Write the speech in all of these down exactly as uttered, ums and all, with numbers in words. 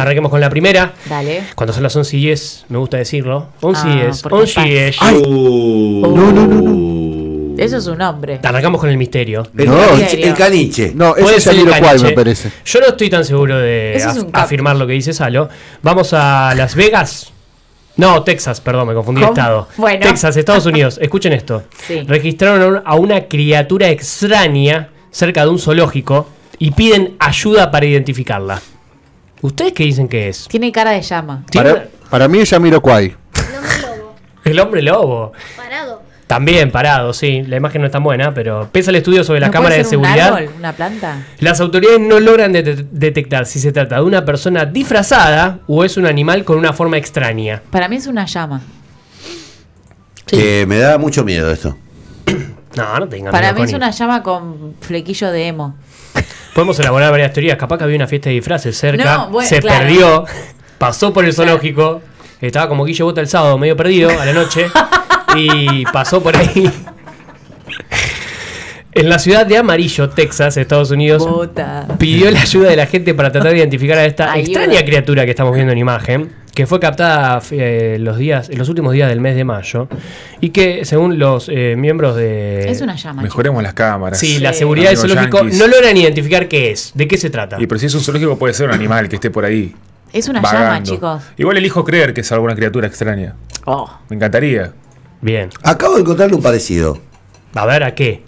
arranquemos con la primera. Dale. Cuando son las once y diez, me gusta decirlo. once y Ah, diez. porque once y diez. Uh, No, no, no, no. Eso es un nombre. Arrancamos con el misterio. El, No, caniche, el caniche. No, Puede ese es ser el Jamiroquai, caniche. me parece. Yo no estoy tan seguro de Ese es af- un capo. afirmar lo que dice Salo. Vamos a Las Vegas. No, Texas, perdón, me confundí de ¿Cómo? estado. Bueno. Texas, Estados Unidos. Escuchen esto. Sí. Registraron a un- a una criatura extraña cerca de un zoológico y piden ayuda para identificarla. ¿Ustedes qué dicen que es? Tiene cara de llama. ¿Tiene Para, para mí es Jamiroquai. El hombre lobo. El hombre lobo. Parado. También parado, sí. La imagen no es tan buena, pero pese al estudio sobre la ¿No cámara de puede ser un seguridad, árbol, una planta? las autoridades no logran det- detectar si se trata de una persona disfrazada o es un animal con una forma extraña. Para mí es una llama. Que me da mucho miedo esto. No, no tengan Para miedo, mí es Connie. una llama con flequillo de emo. Podemos elaborar varias teorías. Capaz que había una fiesta de disfraces cerca, No, bueno, se claro. perdió, pasó por el zoológico, estaba como Guille Bota el sábado, medio perdido a la noche, y pasó por ahí. En la ciudad de Amarillo, Texas, Estados Unidos, Bota. pidió la ayuda de la gente para tratar de identificar a esta Ayuda. extraña criatura que estamos viendo en imagen, que fue captada eh, los días, en los últimos días del mes de mayo, y que según los eh, miembros de Es una llama. Mejoremos las cámaras. sí, Sí. la seguridad del Los zoológico yanquis. no logran identificar qué es, de qué se trata. Y pero si es un zoológico puede ser un animal que esté por ahí. chicos. Es una llama, vagando. chicos. Igual elijo creer que es alguna criatura extraña. Oh. Me encantaría. Bien. Acabo de encontrarle un parecido. A ver, ¿a qué?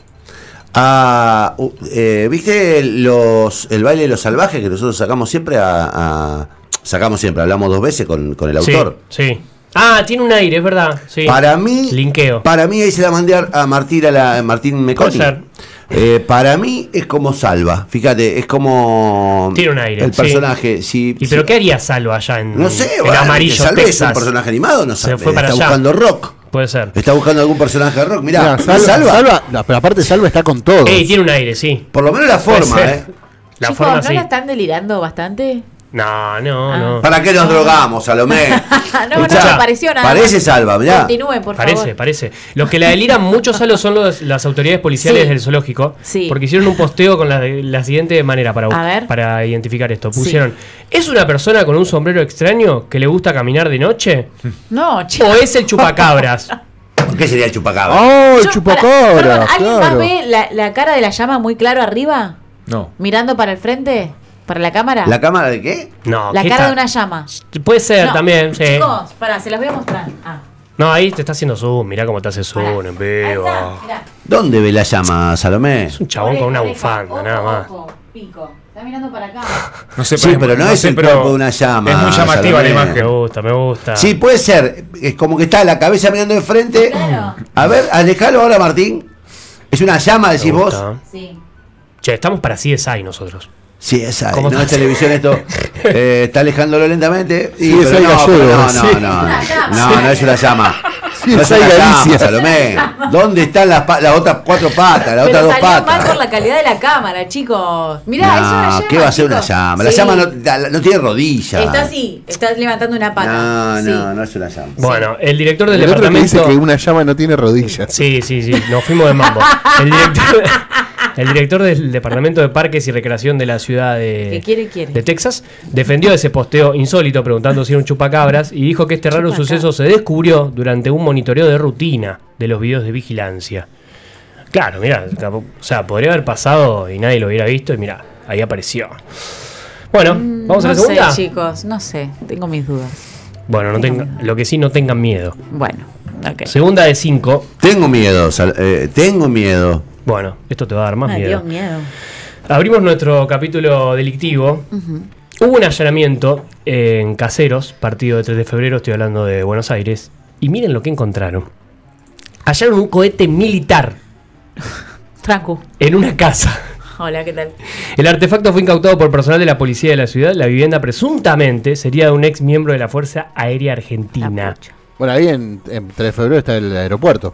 Ah, uh, eh, ¿viste los, el baile de los salvajes que nosotros sacamos siempre a, a- sacamos siempre, hablamos dos veces con, con el autor? Sí, sí. Ah, tiene un aire, es verdad. Sí. Para mí, Linkeo. para mí ahí se la mandé a a Martín, a la, a Martín Meconi. Puede ser. Eh, para mí es como Salva, fíjate, es como Tiene un aire, el sí. personaje. Si, ¿Y si- pero qué haría Salva allá en, no sé, en bueno, Amarillo, Salva es Texas? un personaje animado, no Se sé, fue para está allá. buscando rock, Puede ser. está buscando algún personaje de rock. Mirá, Mirá, Salva, Salva, Salva- no, pero aparte Salva está con todo. Ey, tiene un aire, sí. por lo menos la Puede forma, ser. ¿eh? La Chicos, forma ¿no sí. la están delirando bastante? No, no, Ah. no. ¿Para qué nos drogamos, Salomé? no, no, Escuchá, me pareció nada. Parece más. Salva, mirá. Continúen, por Parece, favor. parece. Los que la deliran mucho, Salo, son los- las autoridades policiales Sí. del zoológico. Sí. Porque hicieron un posteo con la, la siguiente manera para, A ver. para identificar esto. Sí. Pusieron, ¿es una persona con un sombrero extraño que le gusta caminar de noche? No, chicos. ¿O es el chupacabras? ¿Qué sería el chupacabra? ¡Oh, el Yo- chupacabra! para- perdón, ¿alguien más claro. ve la, la cara de la llama muy claro arriba? No. Mirando para el frente, para la cámara. ¿La cámara de qué? No, La ¿qué cara está? de una llama. Puede ser No, también, sí. Chicos, pará, se las voy a mostrar. Ah, No, ahí te está haciendo zoom. Mirá cómo te hace zoom pará. en Ahí vivo. está, mirá. ¿Dónde ve la llama, Salomé? Es un chabón con una Oreja, bufanda, ojo, nada más. ojo, pico. Está mirando para acá. No sé, Sí, pero no es sé, el pero cuerpo de una llama, Es muy llamativa la Salomé. Me imagen. gusta, me gusta. Sí, puede ser. Es como que está la cabeza mirando de frente. Claro. A ver, alejalo ahora, Martín. Es una llama, Me decís vos. gusta. Sí. Che, estamos para C S I nosotros. Sí, esa. ¿Cómo No es está? televisión esto. Eh, está alejándolo lentamente. Y, Sí, es pero ahí no, gallego, pero no, sí. no, no, Una llama. no, no es una llama. Sí, No es es una ahí llama, Galicia. Salomé. ¿Dónde están las, pa- las otras cuatro patas, las Pero otras dos salió mal patas? por la calidad de la cámara, chicos. Mirá, No, es una llama. ¿qué va a ser una chicos. llama? La Sí. llama no, la- no tiene rodilla. Está así, está levantando una pata. No, Sí. no, no es una llama. Bueno, el director del El otro que dice departamento. que una llama no tiene rodillas. Sí, sí, sí, nos fuimos de mambo. El director, el director del Departamento de Parques y Recreación de la ciudad de, Que quiere, quiere. de Texas defendió ese posteo insólito preguntando si era un chupacabras y dijo que este raro Chupacabras. suceso se descubrió durante un monitoreo de rutina de los videos de vigilancia. Claro, mira, o sea, podría haber pasado y nadie lo hubiera visto y mira, ahí apareció. Bueno, vamos a la no segunda. sé, chicos, no sé, tengo mis dudas. Bueno, no Tengo tenga, miedo. lo que sí, no tengan miedo. Bueno, ok. Segunda de cinco. Tengo miedo, Sal- eh, tengo miedo. Bueno, esto te va a dar más Me miedo. dio miedo. Abrimos nuestro capítulo delictivo. Hubo un allanamiento en Caseros, partido de tres de febrero, estoy hablando de Buenos Aires. Y miren lo que encontraron. Hallaron un cohete militar Trancu. en una casa. Hola, ¿qué tal? El artefacto fue incautado por personal de la policía de la ciudad. La vivienda presuntamente sería de un ex miembro de la Fuerza Aérea La Argentina. pucha. Bueno, ahí en, en tres de febrero está el aeropuerto.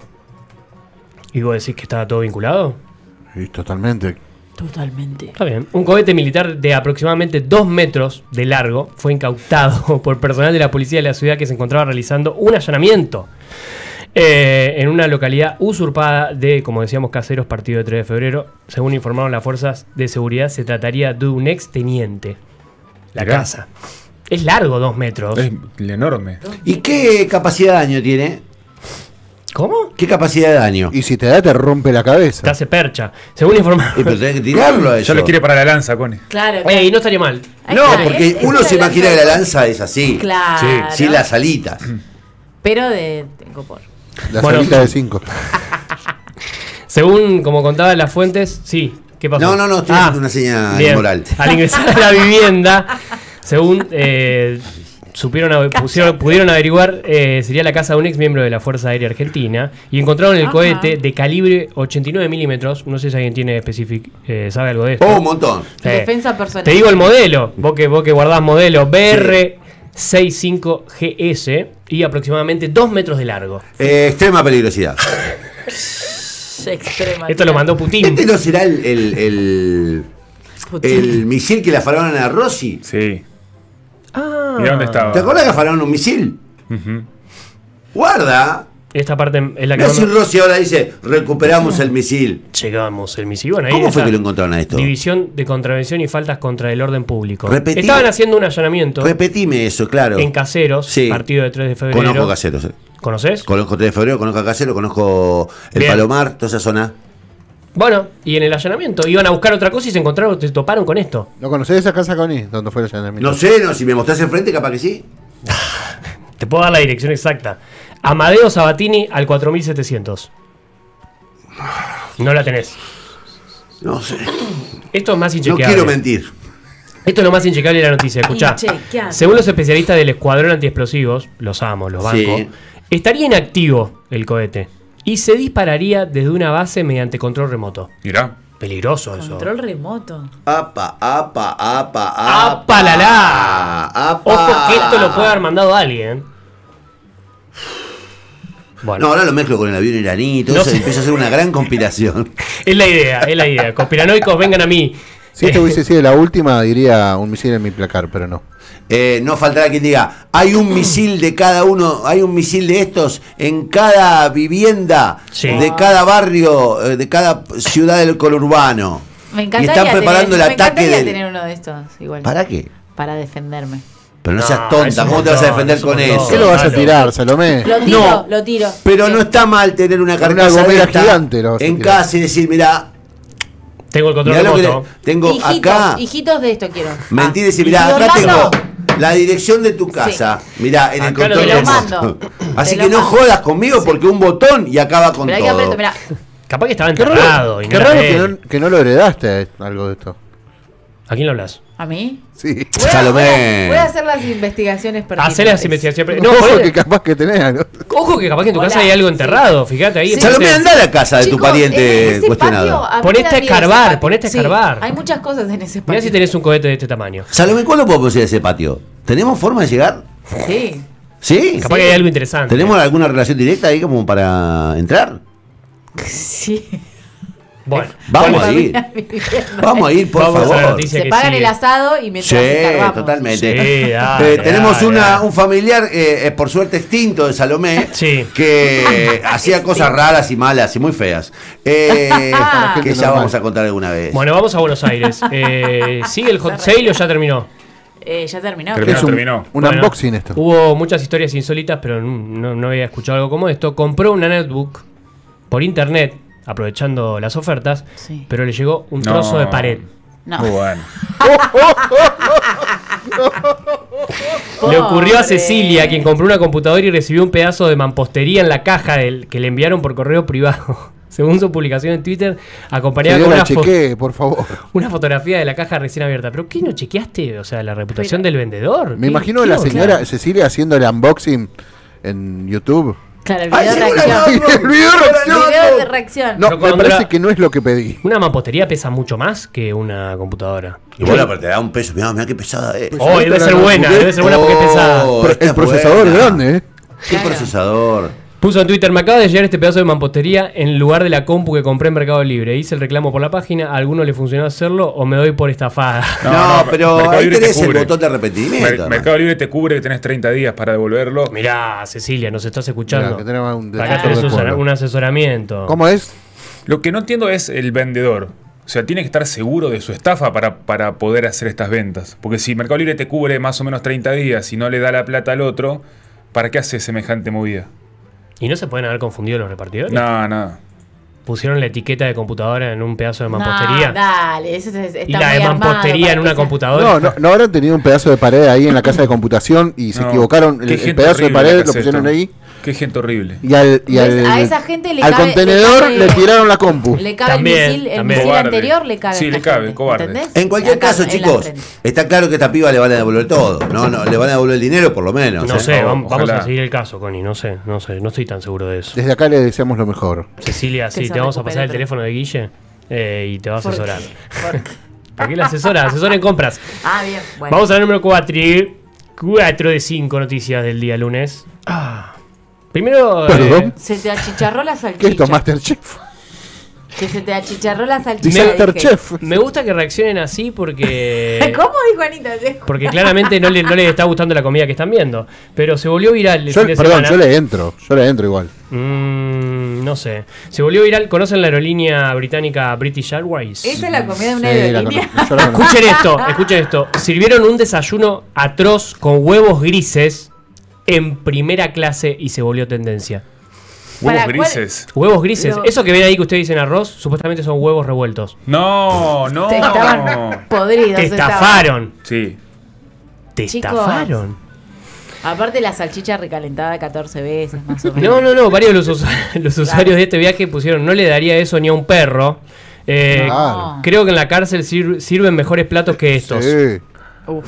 ¿Y vos decís que estaba todo vinculado? Sí, totalmente. Totalmente. Está bien. Un cohete militar de aproximadamente dos metros de largo fue incautado por personal de la policía de la ciudad que se encontraba realizando un allanamiento eh, en una localidad usurpada de, como decíamos, Caseros, partido de tres de febrero. Según informaron las fuerzas de seguridad, se trataría de un ex teniente. La Mirá. casa. Es largo dos metros. Es enorme. ¿Y qué capacidad de daño tiene? ¿Cómo? ¿Qué capacidad de daño? Y si te da, te rompe la cabeza. Te hace percha. Según informa. Y pero tenés que tirarlo a eso. Ya lo quiere para la lanza, Cone. Claro. Ey, no estaría mal. Ahí No, está, porque es- es uno una se imagina que la lanza- lanza es así. Claro. Sin las alitas. Pero de tengo por. La Bueno. salita de cinco. Según como contaban las fuentes, sí. ¿Qué pasó? No, no, no, estoy haciendo una señal bien. moral. Al ingresar a la vivienda, según eh, supieron ave- pusieron- pudieron averiguar, eh, sería la casa de un ex miembro de la Fuerza Aérea Argentina y encontraron el Ajá. cohete de calibre ochenta y nueve milímetros. No sé si alguien tiene específico, eh, sabe algo de esto. Oh, un montón. Sí. Defensa personal. Te digo el modelo, vos que, vos que guardás modelo B R sesenta y cinco G S y aproximadamente dos metros de largo. Eh, extrema peligrosidad. Extrema. Esto lo mandó Putin. ¿Este no será el, el, el, el misil que le afanaron a Rossi? Sí. Ah. Mirá dónde estaba. ¿Te acuerdas que afanaron un misil? Ujú. Guarda. Esta parte es la que Mirá si mando- Rossi ahora dice, recuperamos el misil. llegamos el misil. Bueno, ahí ¿Cómo fue está. que lo encontraron a esto? División de Contravención y Faltas contra el Orden Público. Repetí- Estaban haciendo un allanamiento Repetime eso, claro. en Caseros, Sí. partido de tres de febrero. Conozco Caseros. eh. ¿Conoces? Conozco tres de febrero, conozco a Caseros, conozco el Bien. Palomar, toda esa zona. Bueno, y en el allanamiento iban a buscar otra cosa y se encontraron, se toparon con esto. ¿No conocés esa casa, Connie? ¿Dónde fue el allanamiento? No sé, no, si me mostrás enfrente, capaz que sí. Te puedo dar la dirección exacta. Amadeo Sabatini al cuatro mil setecientos. No la tenés. No sé. Esto es más No inchequeable. quiero mentir. Esto es lo más inchequeable de la noticia. Escuchá. Inchequeable. Según los especialistas del Escuadrón Antiexplosivos, los amo, los banco, Sí. estaría inactivo el cohete y se dispararía desde una base mediante control remoto. Mirá. Peligroso eso. Control remoto. Apa, apa, apa, ¡Apa la la! apa. Ojo que esto lo puede haber mandado alguien. Bueno, No, ahora lo mezclo con el avión iraní, todo No eso, sé. y empiezo a hacer una gran conspiración. es la idea, es la idea. Conspiranoicos, vengan a mí. Si esto hubiese sido la última, diría un misil en mi placar, pero no. Eh, no faltará quien diga, hay un misil de cada uno, hay un misil de estos en cada vivienda, Sí. de cada barrio, eh, de cada ciudad del conurbano. Me Y encantaría, están preparando tener, el me ataque encantaría del... tener uno de estos. Igual. ¿Para qué? Para defenderme. Pero no, No, seas es tonta, un ¿cómo te vas a montón, defender es un con montón. eso? ¿Qué lo vas a Malo. tirar, Salomé? Lo tiro, No. lo tiro. Pero Sí. no está mal tener una Con una carcasa de gomera esta gigante lo vas a en tirar. casa y decir, mira, Tengo el control mirá lo que remoto. le- tengo Hijitos, acá. hijitos de esto quiero. Mentir y Ah. decir, ¿Y mirá, si acá Orlando? tengo la dirección de tu casa. Mirá, en el Acá lo control tenemos. remoto. Te lo mando. Así Te que lo no mando. jodas conmigo porque un botón y acaba con Mirá que todo. aprieto, mirá. Capaz que estaba Qué enterrado. raro, y qué no raro era que, él. no, que no lo heredaste algo de esto. ¿A quién le hablas? ¿A mí? Sí. Voy a, Salomé. voy a- voy a hacer las investigaciones pertinentes. Hacer las investigaciones. No, No, ojo ponele- que capaz que tenés algo. Ojo que capaz que en tu Hola, casa hay algo sí. enterrado. Fíjate ahí. Sí. Salomé, Ponete- anda a la casa de tu Chicos, en pariente ese cuestionado. patio, a mí Ponete me a da miedo escarbar, ese patio. ponete a Sí, escarbar. hay muchas cosas en ese patio. Mirá si tenés un cohete de este tamaño. Salomé, ¿cuándo podemos ir a ese patio? ¿Tenemos forma de llegar? Sí. ¿Sí? Capaz que hay algo interesante. ¿Tenemos alguna relación directa ahí como para entrar? Sí. Bueno, Vamos bueno, a ir. Vamos a ir, por Vamos a la favor. noticia. Se que pagan sigue. el asado y mientras Sí, escarbamos. totalmente. Sí, dale, Eh, tenemos dale, una, dale. un familiar, eh, eh, por suerte extinto, de Salomé, Sí. que eh, hacía cosas raras y malas y muy feas. Eh, Para que gente ya normal. vamos a contar alguna vez. Bueno, vamos a Buenos Aires. Eh, ¿Sigue el hot sale o ya terminó? Eh, ya terminó. Terminó. Es un, terminó. un Bueno, unboxing esto. Hubo muchas historias insólitas, pero no, no había escuchado algo como esto. Compró una netbook por internet, aprovechando las ofertas, Sí. pero le llegó un No. trozo de pared. No. Muy bueno. Le ocurrió a Pobre. Cecilia, quien compró una computadora y recibió un pedazo de mampostería en la caja del, que le enviaron por correo privado. Según su publicación en Twitter, acompañada Que yo con la una, fo- chequee, por favor. una fotografía de la caja recién abierta. ¿Pero qué no chequeaste? O sea, la reputación del vendedor. Me ¿Qué- imagino a qué la onda? señora Cecilia haciendo el unboxing en YouTube. Claro, el ¡Ay, video de llegó reacción. la Y el video de El reacción. video de reacción. No, Yo me contra- parece que no es lo que pedí. Una mampostería pesa mucho más que una computadora. Y bueno, pero te da un peso. Mirá, mirá qué pesada es. Oh, debe ser buena, debe ser buena porque es pesada. Oh, Pero esta el es procesador buena. grande, ¿eh? ¿Qué Claro. procesador? Puso en Twitter, me acaba de llegar este pedazo de mampostería en lugar de la compu que compré en Mercado Libre. Hice el reclamo por la página, a alguno le funcionó hacerlo o me doy por estafada. No, No, no, pero Mercado ahí Libre te tenés el cubre. botón de arrepentimiento. Mer- Mercado Libre te cubre que tenés treinta días para devolverlo. Mirá, Cecilia, nos estás escuchando. Mirá, que tenemos un Acá detector tenés de un, pueblo. un asesoramiento. ¿Cómo es? Lo que no entiendo es el vendedor. sea, tiene que estar seguro de su estafa para, para poder hacer estas ventas. Porque si Mercado Libre te cubre más o menos treinta días y no le da la plata al otro, ¿para qué hace semejante movida? ¿Y no se pueden haber confundido los repartidores? No, no. Pusieron la etiqueta de computadora en un pedazo de mampostería. No, dale, eso es, está y la muy de armado mampostería para en que una sea- computadora. No, no, no habrán tenido un pedazo de pared ahí en la casa de computación y se No. equivocaron. Qué El, el gente pedazo de horrible la pared que lo hace pusieron esto. ahí. Qué gente horrible. Y al, y ¿Ves? al, A esa gente le al cabe- contenedor le le, cabe- tiraron la compu. Le cabe También, el misil, el también. misil Cobarde. anterior le cabe. a Sí, esta le cabe, gente, cobarde. ¿entendés? En cualquier Acá, caso, en la chicos, frente. está claro que a esta piba le van a devolver todo. No, no, le van a devolver el dinero por lo menos. No ¿eh? sé, O- vam- vamos ojalá. a seguir el caso, Connie. No sé, no sé, no estoy tan seguro de eso. Desde acá le deseamos lo mejor. Cecilia, Que sí, se te vamos a recupere pasar el otro. teléfono de Guille eh, y te va a ¿Por asesorar. qué? ¿Por qué? ¿Por qué la asesora? Asesora en compras. Ah, bien. Bueno. Vamos a la número cuatro. cuatro de cinco noticias del día lunes. Ah. Primero. Perdón. eh, Se te achicharró la ¿Qué salchicha. es esto, Masterchef? Que se te achicharró la salchicha. Dice dije. Masterchef. me gusta que reaccionen así porque. ¿Cómo dijo Anita? Porque claramente no, le, no les está gustando la comida que están viendo. Pero se volvió viral el Yo, fin de perdón, semana. yo le entro. Yo le entro igual. Mm, no sé. Se volvió viral. ¿Conocen la aerolínea británica British Airways? Esa es la comida de una Sí, la aerolínea. conozco, yo la conozco. Escuchen esto, escuchen esto. Sirvieron un desayuno atroz con huevos grises en primera clase y se volvió tendencia. Huevos Para, ¿cuál- grises. Huevos grises. Lo- Eso que ven ahí que ustedes dicen arroz, supuestamente son huevos revueltos. No, no. Te estaban podridos. Te estaban. estafaron. Sí. Te Chicos. estafaron. Aparte la salchicha recalentada catorce veces más o menos. No, no, no. Varios de los, us- los usuarios de este viaje pusieron, no le daría eso ni a un perro. Eh, Claro. Creo que en la cárcel sir- sirven mejores platos que estos. Sí. Uf.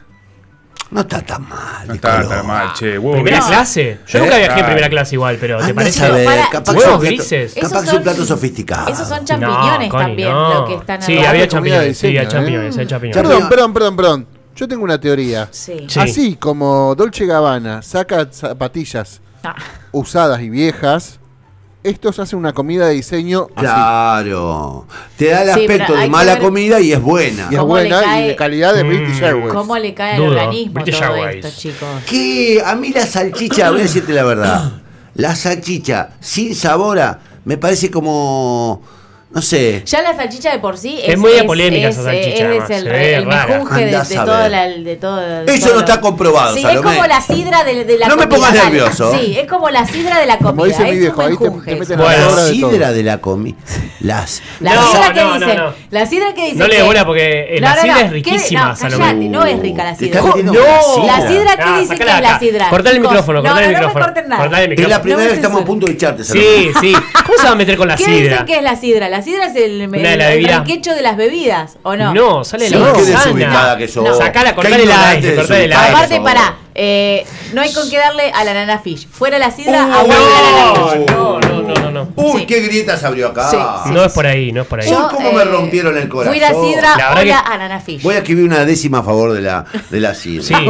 No está tan mal. No está Nicolás. tan mal, che. Huevos ¿Primera grises. clase? Yo Eh, nunca viajé en claro. primera clase igual, pero ¿te Anda a parece? saber, Para- capaz que huevos es un plato- grises. Capaz Esos que es un son- plato sofisticado. Esos son champiñones Connie, también, no. lo que están Sí, abajo. había Comida champiñones. de Sí, había diseño, champiñones. ¿eh? hay champiñones. Champiñones. Perdón, perdón, perdón, perdón. Yo tengo una teoría. Sí. Sí. Así como Dolce Gabbana saca zapatillas Ah, usadas y viejas, estos hacen una comida de diseño así. Claro. Te da el Sí, aspecto pero hay de que mala ver- comida y es buena. Y es ¿Cómo le buena y cae? de calidad de Mm. British Airways. ¿Cómo le cae al Dudo. organismo British todo Airways. esto, chicos? Que a mí la salchicha, voy a decirte la verdad, la salchicha sin sabor a, me parece como, no sé, Ya la salchicha de por sí Es muy polémica esa salchicha, Es, además, el, se ve el rara. mejunje de, Andá a de saber. todo la, de todo de Eso todo no lo- está comprobado, Sí, Salomé. es como la sidra de, de la No me comida. pongas dale. nervioso. Sí, es como la sidra de la comida. Como dice mi es viejo, un ahí te- menjunje te meten eso. a Bueno, la hora la de todo. sidra de la comida. Las, La No, sidra que no, dice, no, no. la sidra que dice No le que- dé bola porque eh, la sidra es riquísima, ¿Qué? No, Salomé. callate, no es rica la Te sidra. estás metiendo No. con La sidra. sidra que Ah, dice que sacala es de la acá. sidra. Cortale el Chicos, micrófono, no, cortale el no, micrófono. No me corten nada. Cortale el Es la micrófono. primera me vez que estamos a censuren. punto de echarte, Salomé. Sí, sí. ¿Cómo se va a meter con la ¿Qué sidra? dicen que es la sidra? La sidra es el, el, Una de las el bebidas. riquecho de las bebidas, ¿o no? No, sale de Sí. la Qué manzana. desubicada que sos. No. Sacala, Qué cortale el ignorante, aire, cortale el desubicada aire. que Aparte, sos. pará, eh, no hay con qué darle a la nana fish. Fuera la sidra, Uh, aguanta la nana fish. No, no, no, no, no. Uy, Sí. qué grietas abrió acá. Sí, sí. No es por ahí, no es por ahí. Uy, cómo me rompieron el corazón. Fui la sidra, La verdad hola que- a nana fish. Voy a escribir una décima a favor de la, de la sidra. Sí.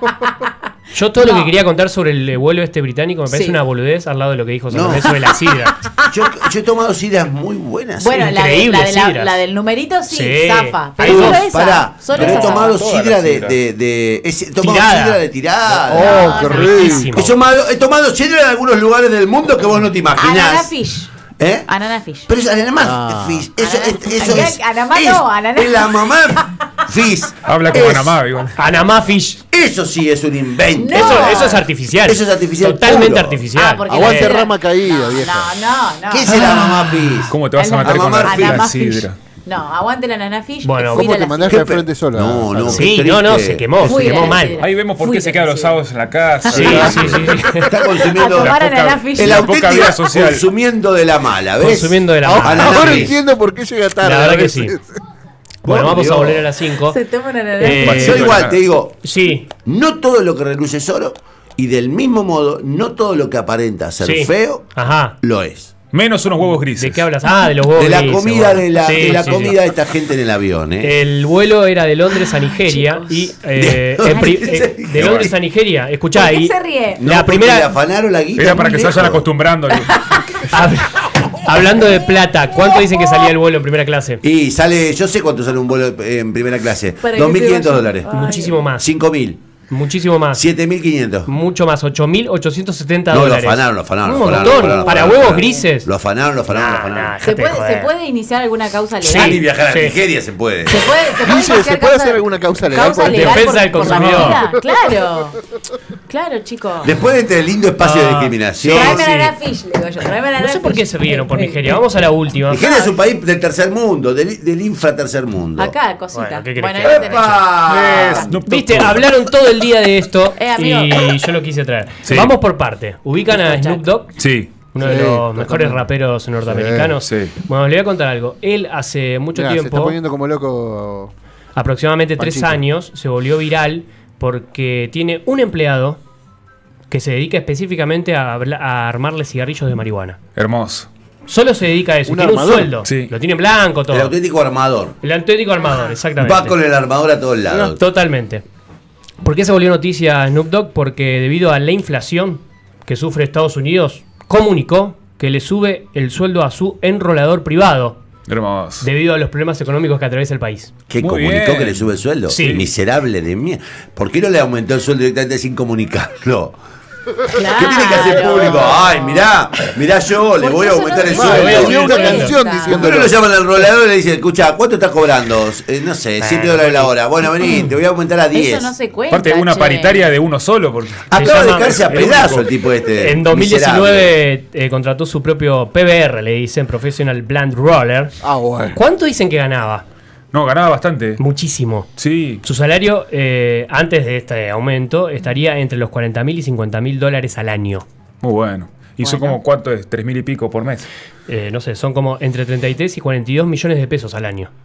Yo todo lo No. que quería contar sobre el eh, vuelo este británico me parece Sí. una boludez al lado de lo que dijo Salomé No. sobre la sidra. Yo, yo he tomado sidras muy buenas. Bueno, la, de- increíble la, de la, sidras. la del numerito sí, Sí. zafa. Hay Pero dos. solo esa. Pará, solo pero he esa tomado Todas sidra las de, sidras. de, de, he tomado Tirada. sidra de tirada. Oh, qué no, rico. riquísimo. He tomado, he tomado sidra en algunos lugares del mundo que vos no te Anana imaginás. fish. ¿Eh? Anana fish. Pero es además Ah. fish. Eso, Ananá- es, eso Acá, es. anamá es, no, ananá. es la mamá fish. Habla como Es- Anamá, igual. Anamá Fish. Eso sí es un invento. No. Eso, eso es artificial. Eso es artificial Totalmente puro. artificial. Ah, porque Aguante la sidra- rama caída, no, vieja. No, no, no. ¿Qué es la mamá fish? ¿Cómo te vas a Ana- meter con la, Anamá la Anamá fish. sidra? No, aguante la nana fish. Bueno, fui ¿Cómo de te la mandaste sidra. al frente sola? No, no. Sí, qué no, no, triste. se quemó, Fui se de quemó la mal. sidra. Ahí vemos por Fui qué se de queda la los sidra. sábados en la casa. Sí, ¿verdad? sí, sí. sí. Está A consumiendo tomar La poca- anana fish. el la poca vida auténtico social. consumiendo de la mala, ¿ves? Consumiendo de la Ahora, mala. Anana ahora fish. entiendo por qué llega tarde. La verdad a que veces. sí. Bueno, Por vamos a Dios. volver a las cinco. Se toma una nana Eh, fish. Yo Sí, igual bueno. te digo, Sí, no todo lo que reluce es oro y del mismo modo, no todo lo que aparenta ser sí. feo Ajá. lo es. Menos unos huevos grises. ¿De qué hablas? Ah, de los huevos De la grises, comida bueno. de la, Sí, de la sí, comida sí. de esta gente en el avión, ¿eh? El vuelo era de Londres a Nigeria Chicos. y eh, De- en pri- eh, de Londres a Nigeria. Escuchá, ¿Por qué y se ríe? No, la porque primera le afanaron la guita Era para muy que se vayan lejos. acostumbrando. hab- hablando de plata, ¿cuánto dicen que salía el vuelo en primera clase? Y sale, yo sé cuánto sale un vuelo en primera clase. Para que dos mil se quinientos vaya. dólares. Ay. Muchísimo más. cinco mil. Muchísimo más. siete mil quinientos. Mucho más, ocho mil ochocientos setenta No, lo dólares. afanaron, lo afanaron. Un lo afanaron, montón. lo afanaron, Para lo huevos afanaron. grises. Lo afanaron, lo afanaron, lo Nah, afanaron. nah, ¿Se dejate puede, joder. ¿Se puede iniciar alguna causa Sí, legal? viajar a Sí. Nigeria se puede. ¿Se puede, se puede, Guille, iniciar ¿se puede causa- hacer alguna causa legal causa por el legal Defensa por- del por la consumidor? vida? Claro. Claro, chicos. Después de este lindo espacio de Ah, discriminación. sí. Tráeme a la fish, le digo yo. Tráeme a la No sé por fish. qué se rieron por Eh, eh, Nigeria. Vamos a la última. Nigeria es un país del tercer mundo, del, del infra tercer mundo. Acá, cosita. Bueno, ¿qué querés Bueno, que ahí haga? lo tenés. ¡Epa! Snoop Dogg. Viste, hablaron todo el día de esto Eh, amigo. y yo lo quise traer. Sí. Vamos por parte. ¿Ubican a Escucha. Snoop Dogg? Sí. Uno de Sí, los totalmente. mejores raperos norteamericanos. Sí, sí. Bueno, le voy a contar algo. Él hace mucho Mirá, se está tiempo, poniendo como loco. aproximadamente tres Panchito. años, se volvió viral porque tiene un empleado que se dedica específicamente a, habla- a armarle cigarrillos de marihuana. Hermoso. Solo se dedica a eso. ¿Un Tiene armador? un sueldo. Sí. Lo tiene en blanco, todo. El auténtico armador. El auténtico armador, exactamente. Va con el armador a todos lados. Totalmente. ¿Por qué se volvió noticia Snoop Dogg? Porque debido a la inflación que sufre Estados Unidos, comunicó que le sube el sueldo a su enrolador privado Hermoso. debido a los problemas económicos que atraviesa el país. ¿Qué Muy comunicó bien. que le sube el sueldo? Sí. Miserable de mierda. ¿Por qué no le aumentó el sueldo directamente sin comunicarlo? Claro. ¿Qué tiene que hacer público? Ay, mirá, mirá yo, le Porque voy a eso aumentar no el se sueldo. puede. Tenía una Cuenta. canción ¿Por diciendo. qué no lo llaman al rolador y le dicen, escucha, ¿cuánto estás cobrando? Eh, no sé, siete dólares la hora. Bueno, vení, te voy a aumentar a diez. Eso no se cuenta. Aparte, una che. paritaria de uno solo. Porque... Acaba Se de llama- caerse a el pedazo único. el tipo este. En dos mil diecinueve miserable. eh, contrató su propio P B R, le dicen Professional Blend Roller. Ah, bueno. ¿Cuánto dicen que ganaba? No, ganaba bastante. Muchísimo. Sí. Su salario, eh, antes de este aumento, estaría entre los cuarenta mil y cincuenta mil dólares al año. Muy bueno. ¿Y son Bueno. como cuánto es? ¿Tres mil y pico por mes? Eh, no sé, son como entre treinta y tres y cuarenta y dos millones de pesos al año.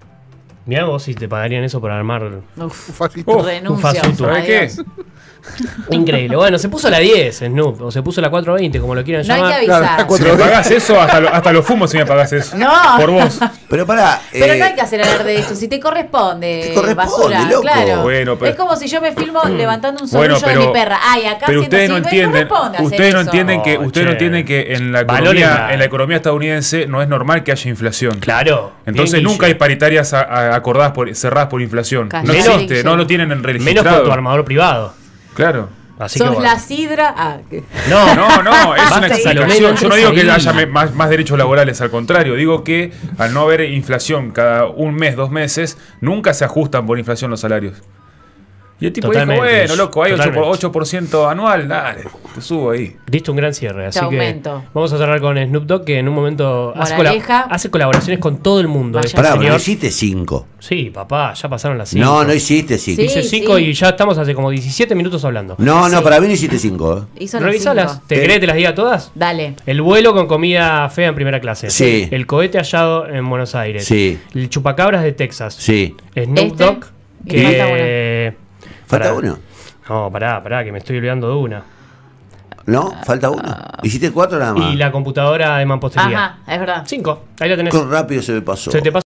Mirá vos si te pagarían eso por armar. Uf, Fácil. Oh, renuncio. un fast food. ¿Sabes qué? Adiós. Increíble. Bueno, se puso la diez, Snoop, o se puso la cuatrocientos veinte, como lo quieran No hay llamar. que Claro, avisar. está Si cuatro me veces. pagás eso, hasta lo, hasta lo fumo si me pagás eso. No. Por vos. Pero pará. Pero eh, no hay que hacer hablar de eso. Si te corresponde, Te corresponde, basura, loco. claro. Bueno, pero- Es como si yo me filmo levantando un Bueno, zorrillo de pero- mi perra. Ay, acá Pero haciendo ustedes no así, me entienden, corresponde hacer ustedes no eso. entienden que, Oh, ustedes no che. entienden que en la Valores economía, nada. en la economía estadounidense no es normal que haya inflación. Claro. Entonces bien, nunca hay Guille. paritarias a- a- acordadas por, cerradas por inflación. Calla, No Menos- existe, no lo tienen en registrado. Menos con tu armador privado. Claro. Así que Sos bueno. la sidra. Ah, que- No, No, no, es Basta, una Salomé, explicación. no Yo no digo que entres ahí. haya me- más, más derechos laborales, al contrario, digo que al no haber inflación cada un mes, dos meses, nunca se ajustan por inflación los salarios. Y el tipo Totalmente, dijo, bueno, loco, hay ocho por- totalmente. ocho por ciento anual, dale, te subo ahí. diste un gran cierre. Así Te que aumento. vamos a cerrar con Snoop Dogg, que en un momento hace, Moraleja. cola- hace colaboraciones con todo el mundo. Vaya. Este Pará, pero señor. hiciste cinco. Sí, papá, ya pasaron las cinco. No, no hiciste cinco. Sí. Hice cinco sí. y ya estamos hace como diecisiete minutos hablando. No, no, Sí. para mí no hiciste cinco. ¿eh? Hizo las Revisalas. cinco. ¿Te Eh. querés que te las diga todas? Dale. El vuelo con comida fea en primera clase. Sí. El cohete hallado en Buenos Aires. Sí. El chupacabras de Texas. Sí. Snoop Este, Dogg. y Que... Falta Pará. uno. No, pará, pará, que me estoy olvidando de una. No, falta uno. Hiciste cuatro nada más. Y la computadora de mampostería. Ajá, es verdad. Cinco. Ahí la tenés. Qué rápido se me pasó. Se te pasa.